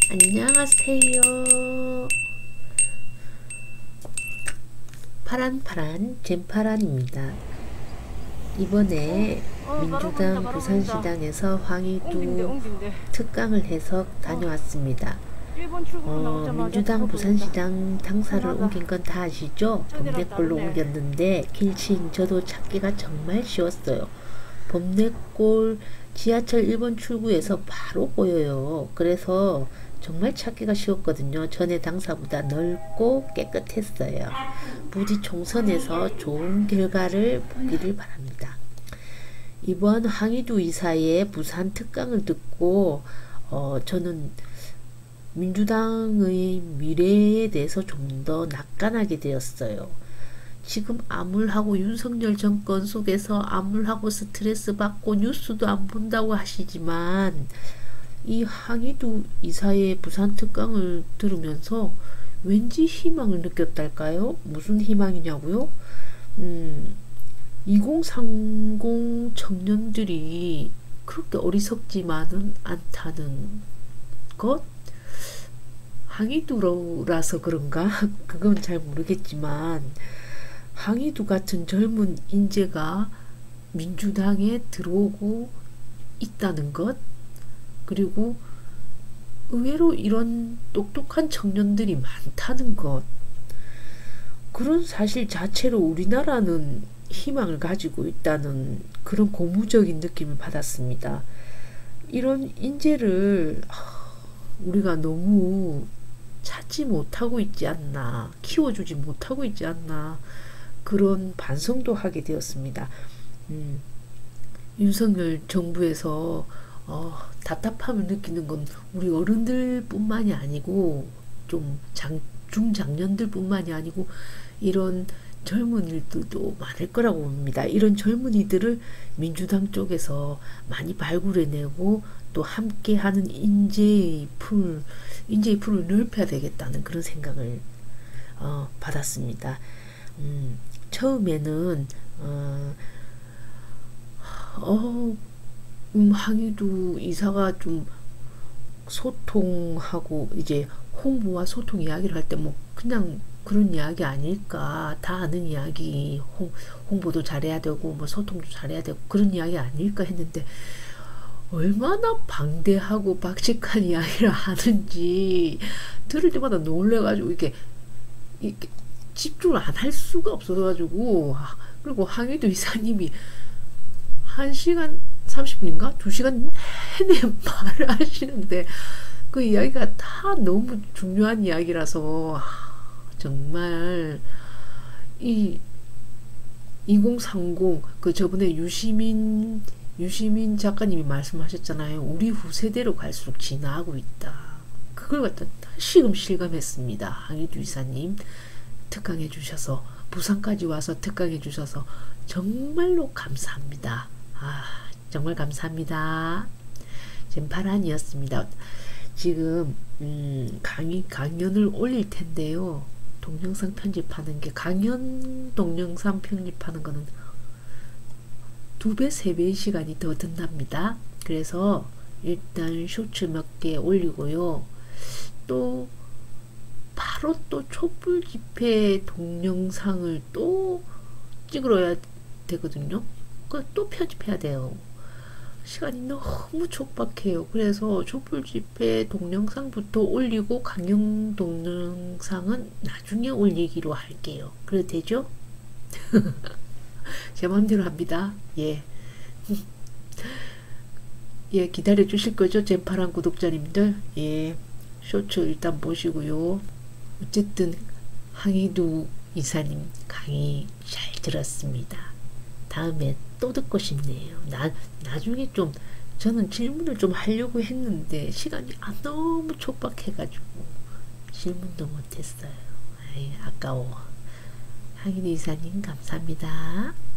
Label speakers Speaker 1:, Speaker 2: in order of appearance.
Speaker 1: 안녕하세요. 파란파란 잼파란입니다. 이번에 민주당 부산시당에서 황희두 특강을 해서 다녀왔습니다. 민주당 부산시당 당사를 옮긴 건 다 아시죠? 범내골로 옮겼는데 길치인 저도 찾기가 정말 쉬웠어요. 범내골 지하철 1번 출구에서 바로 보여요. 그래서 정말 찾기가 쉬웠거든요. 전에 당사보다 넓고 깨끗했어요. 부디 총선에서 좋은 결과를 보기를 바랍니다. 이번 황희두 이사의 부산 특강을 듣고 저는 민주당의 미래에 대해서 좀 더 낙관하게 되었어요. 지금 암울하고 윤석열 정권 속에서 암울하고 스트레스 받고 뉴스도 안 본다고 하시지만 이 황희두 이사의 부산 특강을 들으면서 왠지 희망을 느꼈달까요? 무슨 희망이냐고요? 2030 청년들이 그렇게 어리석지만은 않다는 것? 황희두라서 그런가? 그건 잘 모르겠지만 황희두 같은 젊은 인재가 민주당에 들어오고 있다는 것, 그리고 의외로 이런 똑똑한 청년들이 많다는 것, 그런 사실 자체로 우리나라는 희망을 가지고 있다는 그런 고무적인 느낌을 받았습니다. 이런 인재를 우리가 너무 찾지 못하고 있지 않나, 키워주지 못하고 있지 않나, 그런 반성도 하게 되었습니다. 윤석열 정부에서 답답함을 느끼는 건 우리 어른들 뿐만이 아니고 좀 중장년들 뿐만이 아니고 이런 젊은이들도 많을 거라고 봅니다. 이런 젊은이들을 민주당 쪽에서 많이 발굴해내고 또 함께하는 인재의 풀을 넓혀야 되겠다는 그런 생각을 받았습니다. 처음에는 황희두 이사가 좀 소통하고 이제 홍보와 소통 이야기를 할 때 뭐 그냥 그런 이야기 아닐까, 다 아는 이야기, 홍보도 잘해야 되고 뭐 소통도 잘해야 되고 그런 이야기 아닐까 했는데 얼마나 방대하고 박식한 이야기를 하는지 들을 때마다 놀래가지고 이렇게 집중을 안 할 수가 없어가지고, 그리고 황희두 이사님이 1시간 30분인가? 2시간 내내 말을 하시는데 그 이야기가 다 너무 중요한 이야기라서 정말 이 2030 그 저번에 유시민 작가님이 말씀하셨잖아요. 우리 후세대로 갈수록 진화하고 있다. 그걸 갖다 다시금 실감했습니다. 황희두 이사님 특강해 주셔서, 부산까지 와서 특강해 주셔서 정말로 감사합니다. 정말 감사합니다. 잼파란이었습니다. 지금 강연을 올릴 텐데요. 동영상 편집하는 게, 강연 동영상 편집하는 거는 2배, 3배의 시간이 더 든답니다. 그래서 일단 쇼츠 몇 개 올리고요. 또 바로 또 촛불 집회 동영상을 또 찍어야 되거든요. 그걸 또 편집해야 돼요. 시간이 너무 촉박해요. 그래서 촛불 집회 동영상부터 올리고 강연 동영상은 나중에 올리기로 할게요. 그래도 되죠? 제 마음대로 합니다. 예. 예, 기다려 주실 거죠? 잼파란 구독자님들. 예. 쇼츠 일단 보시고요. 어쨌든 황희두 이사님 강의 잘 들었습니다. 다음에 또 듣고 싶네요. 나중에 좀 저는 질문을 좀 하려고 했는데 시간이 너무 촉박해가지고 질문도 못했어요. 아까워. 황희두 이사님 감사합니다.